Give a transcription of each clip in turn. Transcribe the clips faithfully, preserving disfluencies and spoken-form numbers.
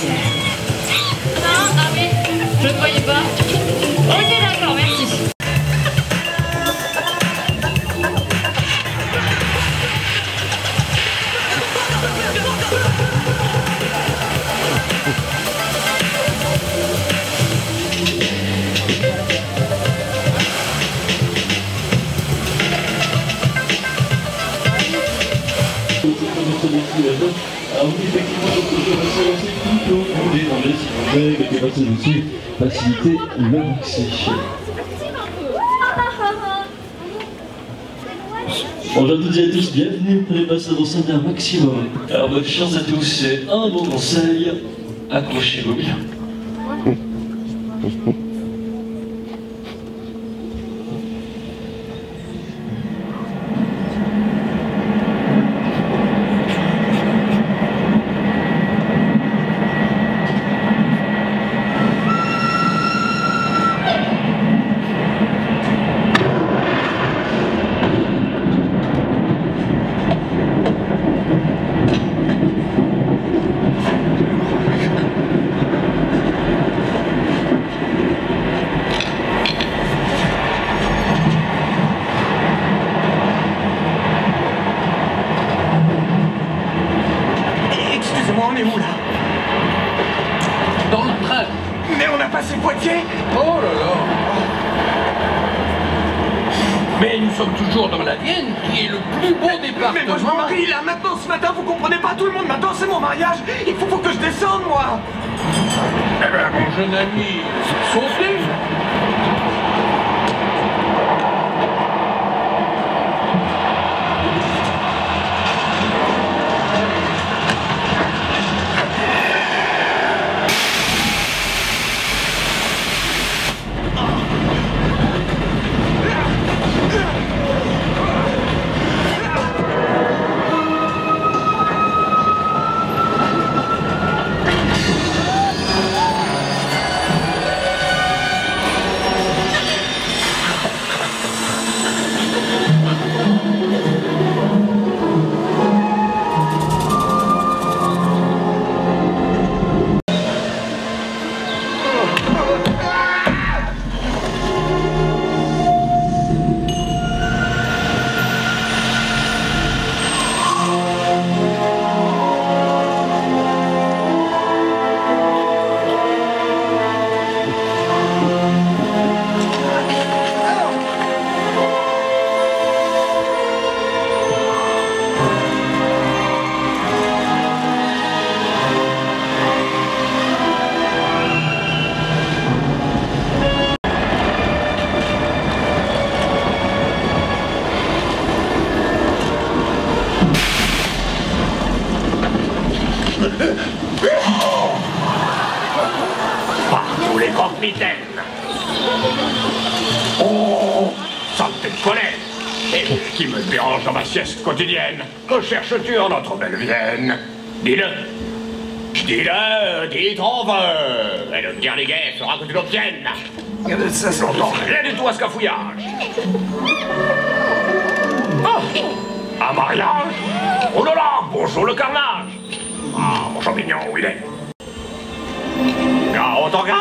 Non, ah oui, je ne voyais pas. Ok, d'accord, merci. Alors oui, effectivement, je vais se lancer tout au bout des dangers, s'il vous plaît, mettez passer dessus, faciliter l'accès. Bonjour à toutes et à tous, bienvenue pour les passages au sein d'un maximum. Alors bonne chance à tous, c'est un bon conseil, accrochez-vous bien. On est où là? Dans le train. Mais on a passé Poitiers? Oh là là. Mais nous sommes toujours dans la Vienne, qui est le plus beau département. Mais moi je me marie là, maintenant ce matin, vous comprenez pas, tout le monde m'attend, c'est mon mariage. Il faut, faut que je descende moi. Eh ben mon jeune ami, sautez. Partout les croque-mitaines. Oh, ça me déconne. Et qui me dérange dans ma sieste quotidienne? Que cherches-tu en notre belle Vienne? Dis-le. Je dis-le, dis ton vœu. Et le me dire les gays fera que tu l'obtiennes. Ça s'entend rien du tout à ce cafouillage. Oh, un mariage? Oh là là, bonjour le carnage. Ah, mon champignon, où il est? Ah, on t'engage.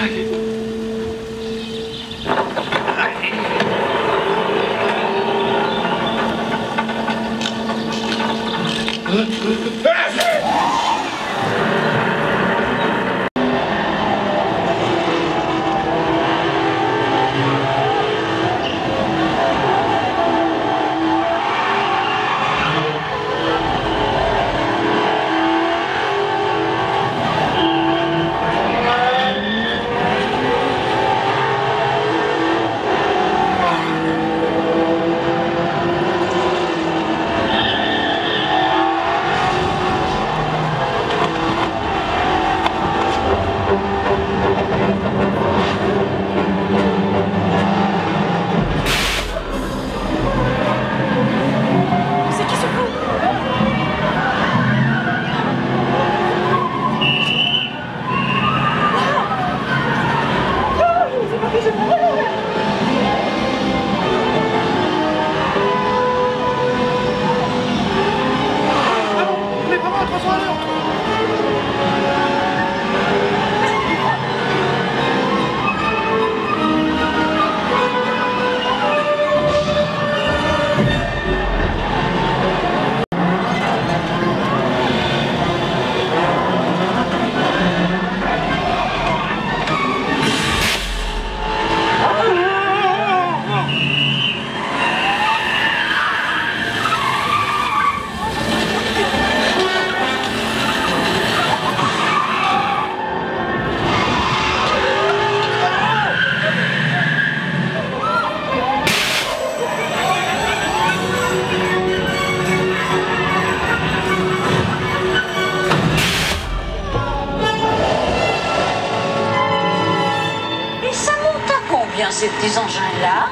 Ces petits engins-là.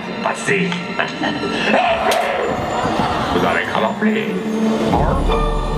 Vous allez cramper.